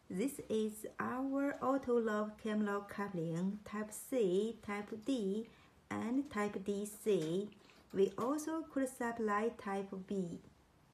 This is our autolock camlock coupling type C, type D, and type DC. We also could supply type B.